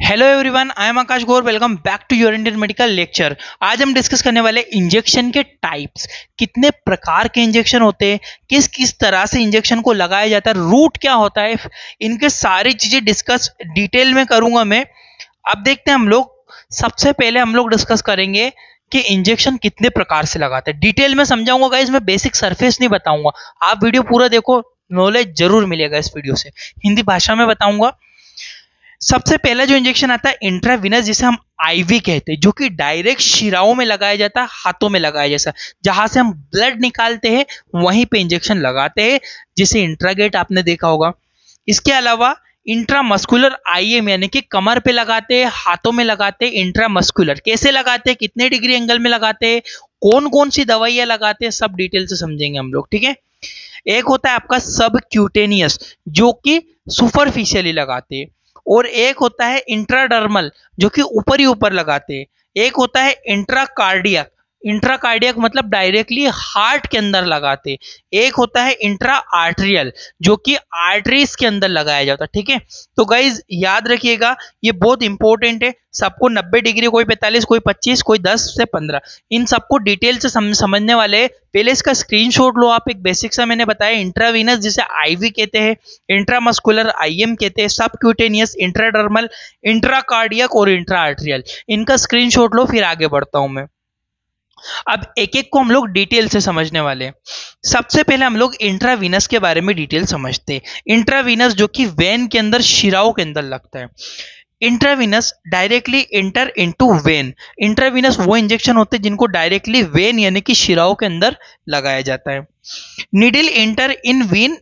Hello everyone, I am Akash Gaur. Welcome back to your Indian medical lecture. आज हम discuss करने वाले इंजेक्शन के टाइप्स, कितने प्रकार के इंजेक्शन होते हैं, किस किस तरह से इंजेक्शन को लगाया जाता है, रूट क्या होता है, इनके सारी चीजें डिस्कस डिटेल में करूंगा मैं। अब देखते हैं हम लोग। सबसे पहले हम लोग डिस्कस करेंगे कि इंजेक्शन कितने प्रकार से लगाते हैं। डिटेल में समझाऊंगा गाइस, मैं बेसिक सरफेस नहीं बताऊंगा। आप वीडियो पूरा देखो, नॉलेज जरूर मिलेगा इस वीडियो से। हिंदी भाषा में बताऊंगा। सबसे पहला जो इंजेक्शन आता है इंट्रावीनस, जिसे हम आईवी कहते हैं, जो कि डायरेक्ट शिराओं में लगाया जाता है, हाथों में लगाया जैसा, जहां से हम ब्लड निकालते हैं वहीं पे इंजेक्शन लगाते हैं, जिसे इंट्रागेट आपने देखा होगा। इसके अलावा इंट्रामस्कुलर आईएम, यानी कि कमर पे लगाते हैं, हाथों में लगाते हैं। इंट्रामस्कुलर कैसे लगाते हैं, कितने डिग्री एंगल में लगाते हैं, कौन कौन सी दवाइयां लगाते हैं, सब डिटेल से समझेंगे हम लोग, ठीक है। एक होता है आपका सब क्यूटेनियस, जो कि सुपरफिशियली लगाते हैं, और एक होता है इंट्राडर्मल, जो कि ऊपर ही ऊपर लगाते हैं। एक होता है इंट्राकार्डियक, इंट्राकार्डियक मतलब डायरेक्टली हार्ट के अंदर लगाते हैं। एक होता है इंट्रा आर्टरियल, जो कि आर्टरीज के अंदर लगाया जाता है, ठीक है। तो गाइज याद रखिएगा, ये बहुत इंपॉर्टेंट है। सबको 90 डिग्री, कोई 45, कोई 25, कोई 10 से 15, इन सबको डिटेल से समझने वाले हैं। पहले इसका स्क्रीनशॉट लो आप। एक बेसिक सा मैंने बताया, इंट्रावीनस जिसे आईवी कहते हैं, इंट्रामस्कुलर आईएम कहते हैं, सबक्यूटेनियस, इंट्राडर्मल, इंट्राकार्डियक और इंट्रा आर्टरियल। इनका स्क्रीनशॉट लो, फिर आगे बढ़ता हूं मैं। अब एक एक को हम लोग डिटेल से समझने वाले हैं। सबसे पहले हम लोग इंट्रावीनस के बारे में डिटेल समझते हैं। इंट्रावीनस जो कि वेन के अंदर, शिराओं के अंदर लगता है। Intravenous directly enter into vein. Intravenous वो इंजेक्शन होते हैं जिनको डायरेक्टली वेन यानी कि शिराओं के अंदर लगाया जाता है। Needle enter in vein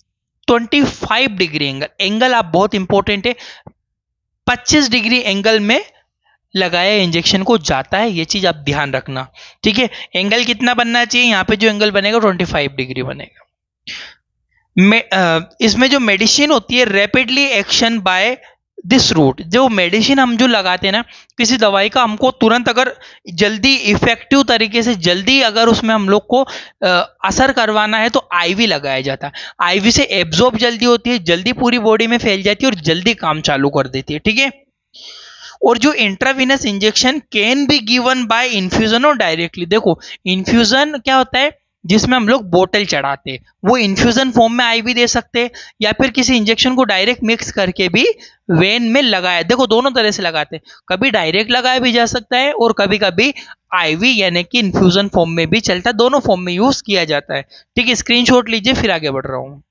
25 degree angle, angle आप बहुत इंपॉर्टेंट है, 25 डिग्री एंगल में लगाया इंजेक्शन को जाता है, ये चीज आप ध्यान रखना, ठीक है। एंगल कितना बनना चाहिए, यहाँ पे जो एंगल बनेगा 25 डिग्री बनेगा। इसमें जो मेडिसिन होती है, rapidly action by this route. जो मेडिसिन हम जो लगाते हैं ना, किसी दवाई का हमको तुरंत अगर जल्दी इफेक्टिव तरीके से जल्दी अगर उसमें हम लोग को असर करवाना है तो आईवी लगाया जाता है। आईवी से एब्जॉर्ब जल्दी होती है, जल्दी पूरी बॉडी में फैल जाती है और जल्दी काम चालू कर देती है, ठीक है। और जो intravenous injection can be given by infusion और डायरेक्टली। देखो इन्फ्यूजन क्या होता है, जिसमें हम लोग बोतल चढ़ाते हैं, वो इन्फ्यूजन फॉर्म में आईवी दे सकते हैं, या फिर किसी इंजेक्शन को डायरेक्ट मिक्स करके भी वेन में लगाया। देखो दोनों तरह से लगाते हैं, कभी डायरेक्ट लगाया भी जा सकता है और कभी कभी आईवी यानी कि इन्फ्यूजन फॉर्म में भी चलता है। दोनों फॉर्म में यूज किया जाता है, ठीक है। स्क्रीनशॉट लीजिए, फिर आगे बढ़ रहा हूं।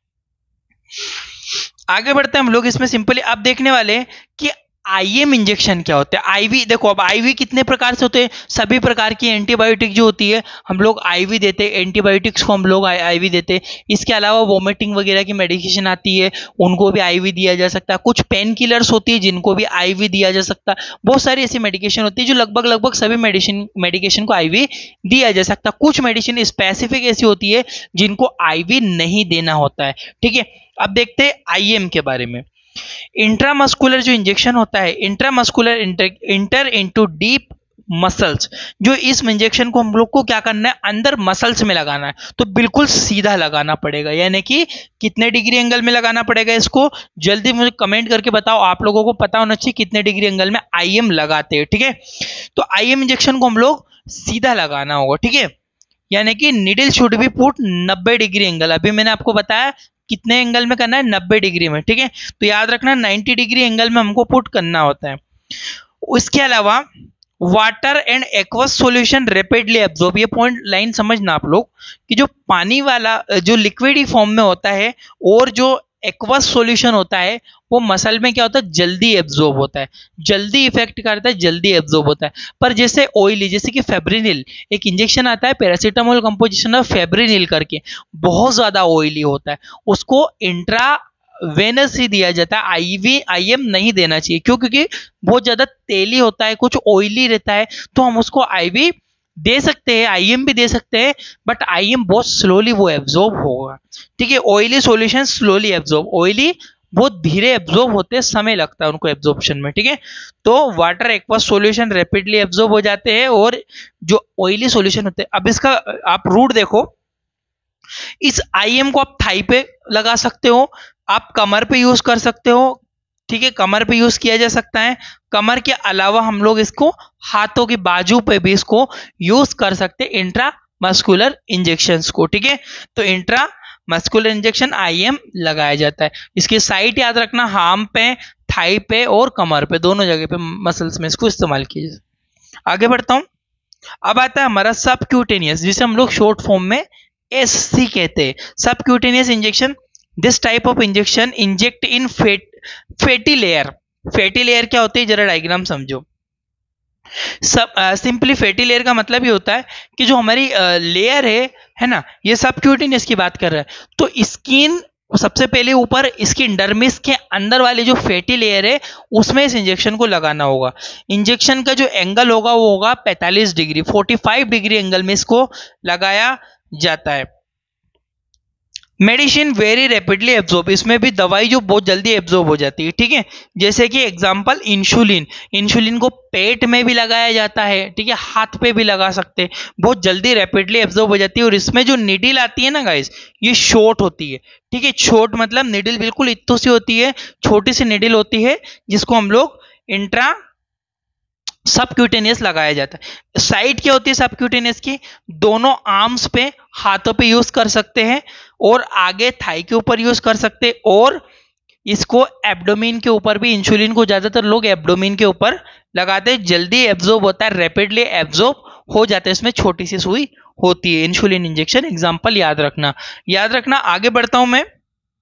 आगे बढ़ते हैं हम लोग। इसमें सिंपली आप देखने वाले हैं कि आईएम इंजेक्शन क्या होता है। आईवी देखो, अब आईवी कितने प्रकार से होते हैं। सभी प्रकार की एंटीबायोटिक जो होती है हम लोग आईवी देते हैं, एंटीबायोटिक्स को हम लोग आईवी देते हैं। इसके अलावा वोमिटिंग वगैरह की मेडिकेशन आती है, उनको भी आईवी दिया जा सकता है। कुछ पेन किलर्स होती है जिनको भी आईवी दिया जा सकता है। बहुत सारी ऐसी मेडिकेशन होती है जो लगभग सभी मेडिकेशन को आईवी दिया जा सकता है। कुछ मेडिसिन स्पेसिफिक ऐसी होती है जिनको आईवी नहीं देना होता है, ठीक है। अब देखते हैं आईएम के बारे में। इंट्रामस्कुलर जो इंजेक्शन होता है, intramuscular enter into deep muscles. जो इस इंजेक्शन को हम लोग को क्या करना है, अंदर मसल्स में लगाना है, तो बिल्कुल सीधा लगाना पड़ेगा। यानी कि कितने डिग्री एंगल में लगाना पड़ेगा इसको, जल्दी मुझे कमेंट करके बताओ। आप लोगों को पता होना चाहिए कितने डिग्री एंगल में आईएम लगाते हैं, ठीक है। तो आईएम इंजेक्शन को हम लोग सीधा लगाना होगा, ठीक है। यानी कि needle should be put 90 degree angle. अभी मैंने आपको बताया कितने एंगल में करना है, 90 डिग्री में, ठीक है। तो याद रखना 90 डिग्री एंगल में हमको पुट करना होता है। उसके अलावा water and aqueous solution rapidly absorb. ये पॉइंट लाइन समझना आप लोग कि जो पानी वाला जो लिक्विड फॉर्म में होता है और जो एक्वस सॉल्यूशन होता है वो मसल में क्या होता है, जल्दी एब्जॉर्ब होता है, जल्दी इफेक्ट करता है, जल्दी एब्जॉर्ब होता है। पर जैसे ऑयली, जैसे कि फेब्रिनिल, एक इंजेक्शन आता है पैरासीटामोल कंपोजिशन ऑफ फेब्रिनिल करके, बहुत ज्यादा ऑयली होता है, उसको इंट्रा वेनस ही दिया जाता है, आईवी आईएम नहीं देना चाहिए। क्यों? क्योंकि बहुत ज्यादा तेली होता है, कुछ ऑयली रहता है, तो हम उसको आईवी दे सकते हैं, आईएम भी दे सकते हैं, बट आईएम बहुत स्लोली वो एब्जॉर्ब होगा, ठीक है। Oily solution slowly absorb, oily बहुत धीरे एब्जॉर्ब होते हैं, समय लगता है उनको एब्जॉर्प्शन में, ठीक है। तो water aqueous solution rapidly absorb हो जाते हैं और जो ऑयली सॉल्यूशन होते हैं। अब इसका आप रूट देखो, इस आईएम को आप थाई पे लगा सकते हो, आप कमर पे यूज कर सकते हो, ठीक है, कमर पे यूज किया जा सकता है। कमर के अलावा हम लोग इसको हाथों की बाजू पे भी इसको यूज कर सकते हैं इंट्रा मस्कुलर इंजेक्शंस को। ठीक है, तो इंट्रा मस्कुलर इंजेक्शन आईएम लगाया जाता है। इसकी साइट याद रखना, हार्म पे, थाई पे और कमर पे, दोनों जगह पे मसल्स में इसको इस्तेमाल किया जाता है। आगे बढ़ता हूं। अब आता है हमारा सबक्यूटेनियस, जिसे हम लोग शॉर्ट फॉर्म में एससी कहते हैं। Subcutaneous injection, this type of injection inject in fatty layer. Fatty layer क्या होती है, जरा डायग्राम समझो। सब सिंपली फैटी लेयर का मतलब ये होता है कि जो हमारी लेयर है ना, ये सबक्यूटेनियस की बात कर रहा है। तो स्किन सबसे पहले ऊपर स्किन डर्मिस के अंदर वाली जो फैटी लेयर है उसमें इस इंजेक्शन को लगाना होगा। इंजेक्शन का जो एंगल होगा वो होगा 45 डिग्री, 45 डिग्री एंगल में इसको लगाया जाता है। मेडिसिन वेरी रैपिडली एब्जॉर्ब, इसमें भी दवाई जो बहुत जल्दी एब्जॉर्ब हो जाती है। ठीक है, जैसे कि एग्जांपल इंसुलिन, इंसुलिन को पेट में भी लगाया जाता है। ठीक है, हाथ पे भी लगा सकते हैं, बहुत जल्दी रैपिडली एब्जॉर्ब हो जाती है। और इसमें जो निडिल आती है ना गाइस, ये शॉर्ट होती है। ठीक है, शॉर्ट मतलब निडिल बिल्कुल इतनी सी होती है, छोटी सी निडिल होती है, जिसको हम लोग इंट्रा सबक्यूटेनियस लगाया जाता है। साइड क्या होती है सबक्यूटेनियस की, दोनों आर्म्स पे, हाथों पे यूज कर सकते हैं, और आगे थाई के ऊपर यूज कर सकते हैं, और इसको एब्डोमेन के ऊपर भी, इंसुलिन को ज्यादातर लोग एब्डोमेन के ऊपर लगाते हैं। जल्दी एब्जॉर्ब होता है, रैपिडली एब्जॉर्ब हो जाता है। इसमें छोटी सी सुई होती है। इंसुलिन इंजेक्शन एग्जाम्पल याद रखना, याद रखना। आगे बढ़ता हूं मैं।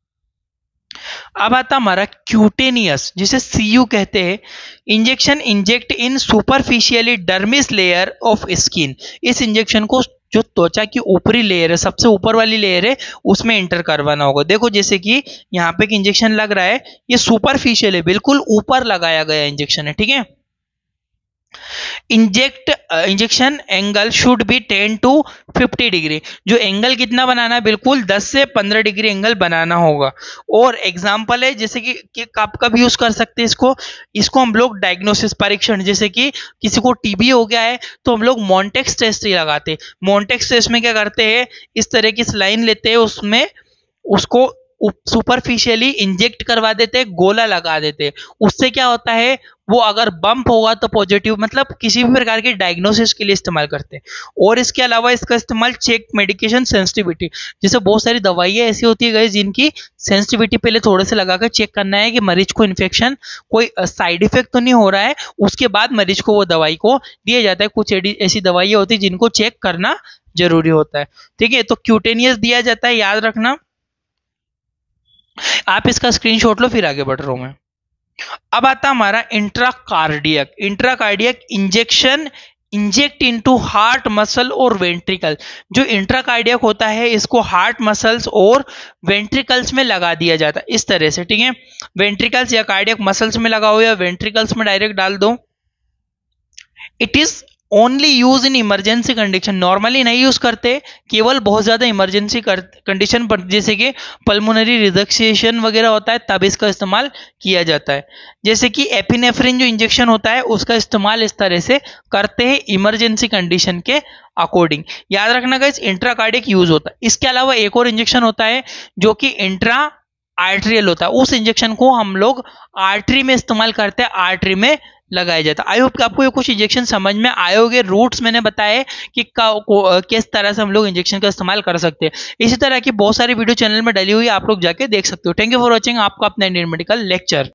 अब आता हमारा क्यूटेनियस, जिसे सीयू कहते हैं। Injection inject in superficially dermis layer of skin. इस इंजेक्शन को जो त्वचा की ऊपरी लेयर है, सबसे ऊपर वाली लेयर है, उसमें इंटर करवाना होगा। देखो जैसे कि यहाँ पे एक इंजेक्शन लग रहा है, ये सुपरफिशियल है, बिल्कुल ऊपर लगाया गया इंजेक्शन है। ठीक है, injection angle should be 10 to 50 degree. जो एंगल कितना बनाना है, बिल्कुल 10 से 15 डिग्री एंगल बनाना होगा। और एग्जांपल है जैसे कि कब यूज कर सकते हैं इसको हम लोग डायग्नोसिस परीक्षण, जैसे कि किसी को टीबी हो गया है तो हम लोग मॉन्टेक्स टेस्ट ही लगाते हैं। मॉन्टेक्स टेस्ट में क्या करते हैं, इस तरह की स्लाइन लेते हैं, उसमें उसको सुपरफिशियली इंजेक्ट करवा देते हैं, गोला लगा देते हैं। उससे क्या होता है, वो अगर बम्प होगा तो पॉजिटिव, मतलब किसी भी प्रकार के डायग्नोसिस के लिए इस्तेमाल करते हैं। और इसके अलावा इसका इस्तेमाल चेक मेडिकेशन सेंसिटिविटी, जैसे बहुत सारी दवाइयाँ ऐसी होती है गाइस जिनकी सेंसिटिविटी पहले थोड़े से लगाकर चेक करना है कि मरीज को इन्फेक्शन, कोई साइड इफेक्ट तो नहीं हो रहा है, उसके बाद मरीज को वो दवाई को दिया जाता है। कुछ ऐसी दवाइयाँ होती है जिनको चेक करना जरूरी होता है। ठीक है, तो क्यूटेनियस दिया जाता है, याद रखना। आप इसका स्क्रीनशॉट लो, फिर आगे बढ़ रहा हूं मैं। अब आता हमारा intracardiac. Intracardiac injection inject into heart muscle और वेंट्रिकल। जो इंट्राकार्डियक होता है इसको हार्ट मसल्स और वेंट्रिकल्स में लगा दिया जाता है, इस तरह से। ठीक है, वेंट्रिकल्स या कार्डियक मसल्स में लगाओ या वेंट्रिकल्स में डायरेक्ट डाल दो। It is only use in emergency condition, normally नहीं यूज करते, केवल बहुत ज्यादा इमरजेंसी कंडीशन पर, जैसे कि पल्मोनरी रिडक्शन वगैरह होता है, तब इसका इस्तेमाल किया जाता है। जैसे कि एपिनेफ्रिन जो इंजेक्शन होता है उसका इस्तेमाल इस तरह से करते हैं इमरजेंसी कंडीशन के अकॉर्डिंग। याद रखना गाइस, इंट्राकार्डिक यूज होता है। इसके अलावा एक और इंजेक्शन होता है जो कि इंट्रा आर्टरियल होता है। उस इंजेक्शन को हम लोग आर्टरी में इस्तेमाल करते हैं, आर्टरी में लगाया जाता है। आई होप कि आपको ये कुछ इंजेक्शन समझ में आए होंगे। रूट्स मैंने बताए कि किस तरह से हम लोग इंजेक्शन का इस्तेमाल कर सकते हैं। इसी तरह की बहुत सारी वीडियो चैनल में डली हुई है, आप लोग जाके देख सकते हो। थैंक यू फॉर वॉचिंग, आपका अपना इंडियन मेडिकल लेक्चर।